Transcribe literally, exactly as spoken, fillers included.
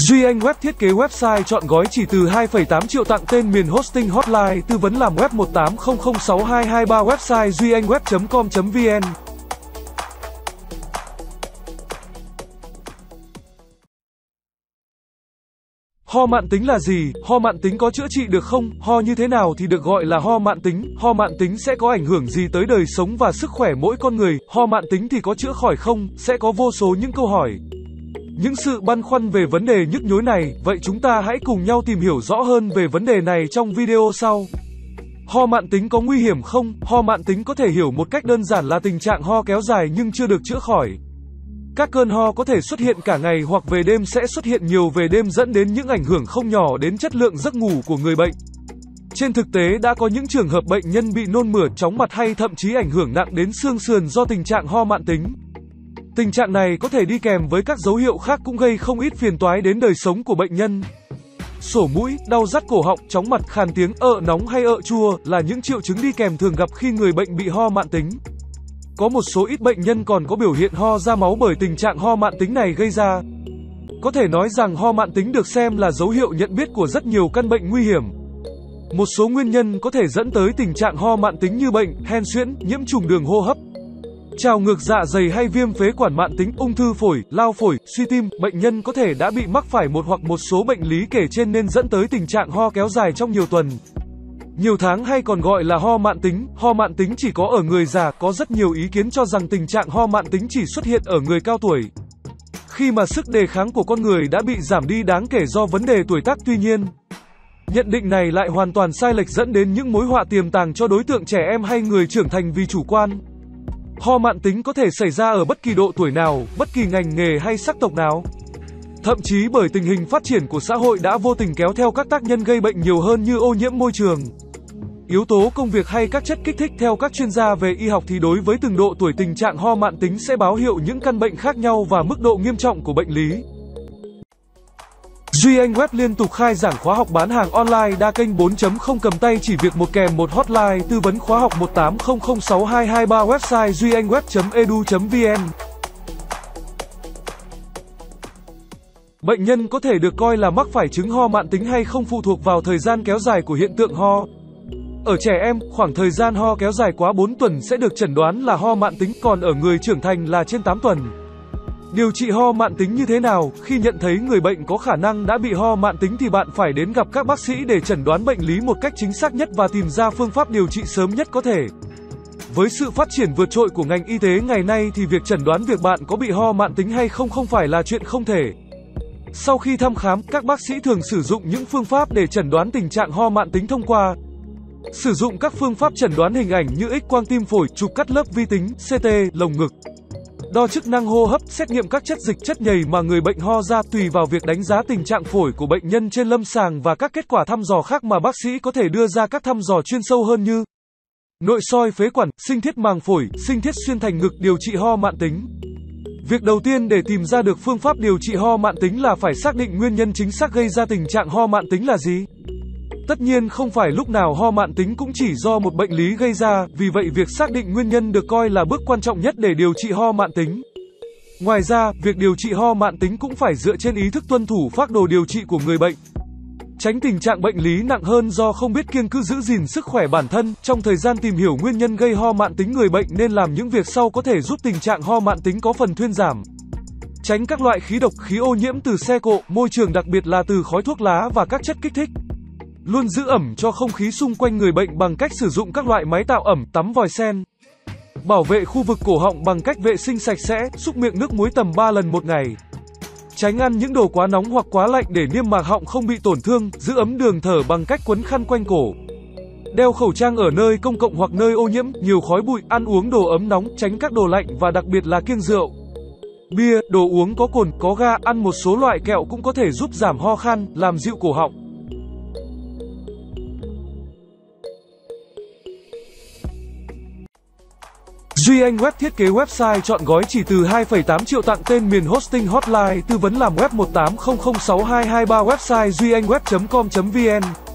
Duy Anh Web thiết kế website chọn gói chỉ từ hai phẩy tám triệu, tặng tên miền hosting hotline tư vấn làm web một tám không không sáu hai hai ba, website duy anh web chấm com chấm vn. Ho mạn tính là gì? Ho mạn tính có chữa trị được không? Ho như thế nào thì được gọi là ho mạn tính? Ho mạn tính sẽ có ảnh hưởng gì tới đời sống và sức khỏe mỗi con người? Ho mạn tính thì có chữa khỏi không? Sẽ có vô số những câu hỏi, những sự băn khoăn về vấn đề nhức nhối này. Vậy chúng ta hãy cùng nhau tìm hiểu rõ hơn về vấn đề này trong video sau. Ho mạn tính có nguy hiểm không? Ho mạn tính có thể hiểu một cách đơn giản là tình trạng ho kéo dài nhưng chưa được chữa khỏi. Các cơn ho có thể xuất hiện cả ngày hoặc về đêm, sẽ xuất hiện nhiều về đêm dẫn đến những ảnh hưởng không nhỏ đến chất lượng giấc ngủ của người bệnh. Trên thực tế đã có những trường hợp bệnh nhân bị nôn mửa, chóng mặt hay thậm chí ảnh hưởng nặng đến xương sườn do tình trạng ho mạn tính. Tình trạng này có thể đi kèm với các dấu hiệu khác cũng gây không ít phiền toái đến đời sống của bệnh nhân. Sổ mũi, đau rát cổ họng, chóng mặt, khàn tiếng, ợ nóng hay ợ chua là những triệu chứng đi kèm thường gặp khi người bệnh bị ho mạn tính. Có một số ít bệnh nhân còn có biểu hiện ho ra máu bởi tình trạng ho mạn tính này gây ra. Có thể nói rằng ho mạn tính được xem là dấu hiệu nhận biết của rất nhiều căn bệnh nguy hiểm. Một số nguyên nhân có thể dẫn tới tình trạng ho mạn tính như bệnh hen suyễn, nhiễm trùng đường hô hấp, trào ngược dạ dày hay viêm phế quản mạn tính, ung thư phổi, lao phổi, suy tim. Bệnh nhân có thể đã bị mắc phải một hoặc một số bệnh lý kể trên nên dẫn tới tình trạng ho kéo dài trong nhiều tuần, nhiều tháng hay còn gọi là ho mạn tính. Ho mạn tính chỉ có ở người già. Có rất nhiều ý kiến cho rằng tình trạng ho mạn tính chỉ xuất hiện ở người cao tuổi, khi mà sức đề kháng của con người đã bị giảm đi đáng kể do vấn đề tuổi tác. Tuy nhiên, nhận định này lại hoàn toàn sai lệch, dẫn đến những mối họa tiềm tàng cho đối tượng trẻ em hay người trưởng thành vì chủ quan. Ho mạn tính có thể xảy ra ở bất kỳ độ tuổi nào, bất kỳ ngành nghề hay sắc tộc nào. Thậm chí bởi tình hình phát triển của xã hội đã vô tình kéo theo các tác nhân gây bệnh nhiều hơn như ô nhiễm môi trường, yếu tố công việc hay các chất kích thích. Theo các chuyên gia về y học thì đối với từng độ tuổi, tình trạng ho mạn tính sẽ báo hiệu những căn bệnh khác nhau và mức độ nghiêm trọng của bệnh lý. Duy Anh Web liên tục khai giảng khóa học bán hàng online đa kênh bốn chấm không, cầm tay chỉ việc một kèm một, hotline tư vấn khóa học một tám không không sáu hai hai ba, website duy anh web chấm e d u chấm vn. Bệnh nhân có thể được coi là mắc phải chứng ho mạn tính hay không phụ thuộc vào thời gian kéo dài của hiện tượng ho. Ở trẻ em, khoảng thời gian ho kéo dài quá bốn tuần sẽ được chẩn đoán là ho mạn tính, còn ở người trưởng thành là trên tám tuần. Điều trị ho mạn tính như thế nào? Khi nhận thấy người bệnh có khả năng đã bị ho mạn tính thì bạn phải đến gặp các bác sĩ để chẩn đoán bệnh lý một cách chính xác nhất và tìm ra phương pháp điều trị sớm nhất có thể. Với sự phát triển vượt trội của ngành y tế ngày nay thì việc chẩn đoán việc bạn có bị ho mạn tính hay không không phải là chuyện không thể. Sau khi thăm khám, các bác sĩ thường sử dụng những phương pháp để chẩn đoán tình trạng ho mạn tính thông qua sử dụng các phương pháp chẩn đoán hình ảnh như X-quang tim phổi, chụp cắt lớp vi tính, xê tê, lồng ngực, đo chức năng hô hấp, xét nghiệm các chất dịch, chất nhầy mà người bệnh ho ra. Tùy vào việc đánh giá tình trạng phổi của bệnh nhân trên lâm sàng và các kết quả thăm dò khác mà bác sĩ có thể đưa ra các thăm dò chuyên sâu hơn như nội soi phế quản, sinh thiết màng phổi, sinh thiết xuyên thành ngực. Điều trị ho mạn tính. Việc đầu tiên để tìm ra được phương pháp điều trị ho mạn tính là phải xác định nguyên nhân chính xác gây ra tình trạng ho mạn tính là gì. Tất nhiên không phải lúc nào ho mạn tính cũng chỉ do một bệnh lý gây ra, vì vậy việc xác định nguyên nhân được coi là bước quan trọng nhất để điều trị ho mạn tính. Ngoài ra, việc điều trị ho mạn tính cũng phải dựa trên ý thức tuân thủ phác đồ điều trị của người bệnh, tránh tình trạng bệnh lý nặng hơn do không biết kiêng cữ giữ gìn sức khỏe bản thân. Trong thời gian tìm hiểu nguyên nhân gây ho mạn tính, người bệnh nên làm những việc sau có thể giúp tình trạng ho mạn tính có phần thuyên giảm. Tránh các loại khí độc, khí ô nhiễm từ xe cộ, môi trường, đặc biệt là từ khói thuốc lá và các chất kích thích. Luôn giữ ẩm cho không khí xung quanh người bệnh bằng cách sử dụng các loại máy tạo ẩm, tắm vòi sen. Bảo vệ khu vực cổ họng bằng cách vệ sinh sạch sẽ, súc miệng nước muối tầm ba lần một ngày. Tránh ăn những đồ quá nóng hoặc quá lạnh để niêm mạc họng không bị tổn thương, giữ ấm đường thở bằng cách quấn khăn quanh cổ. Đeo khẩu trang ở nơi công cộng hoặc nơi ô nhiễm, nhiều khói bụi, ăn uống đồ ấm nóng, tránh các đồ lạnh và đặc biệt là kiêng rượu, bia, đồ uống có cồn, có ga, ăn một số loại kẹo cũng có thể giúp giảm ho khan, làm dịu cổ họng. Duy Anh Web thiết kế website chọn gói chỉ từ hai phẩy tám triệu, tặng tên miền hosting hotline tư vấn làm web một tám không không sáu hai hai ba, website duy anh web chấm com chấm vn.